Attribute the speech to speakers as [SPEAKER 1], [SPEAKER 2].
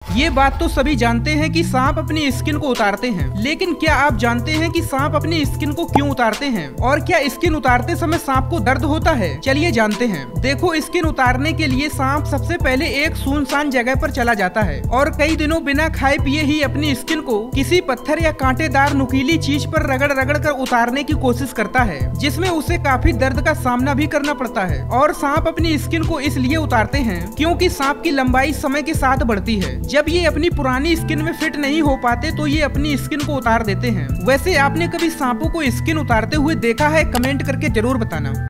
[SPEAKER 1] ये बात तो सभी जानते हैं कि सांप अपनी स्किन को उतारते हैं, लेकिन क्या आप जानते हैं कि सांप अपनी स्किन को क्यों उतारते हैं और क्या स्किन उतारते समय सांप को दर्द होता है? चलिए जानते हैं। देखो, स्किन उतारने के लिए सांप सबसे पहले एक सुनसान जगह पर चला जाता है और कई दिनों बिना खाए पिए ही अपनी स्किन को किसी पत्थर या कांटेदार नुकीली चीज पर रगड़ रगड़ कर उतारने की कोशिश करता है, जिसमें उसे काफी दर्द का सामना भी करना पड़ता है। और सांप अपनी स्किन को इसलिए उतारते हैं क्योंकि सांप की लंबाई समय के साथ बढ़ती है। जब ये अपनी पुरानी स्किन में फिट नहीं हो पाते तो ये अपनी स्किन को उतार देते हैं। वैसे आपने कभी सांपों को स्किन उतारते हुए देखा है? कमेंट करके जरूर बताना।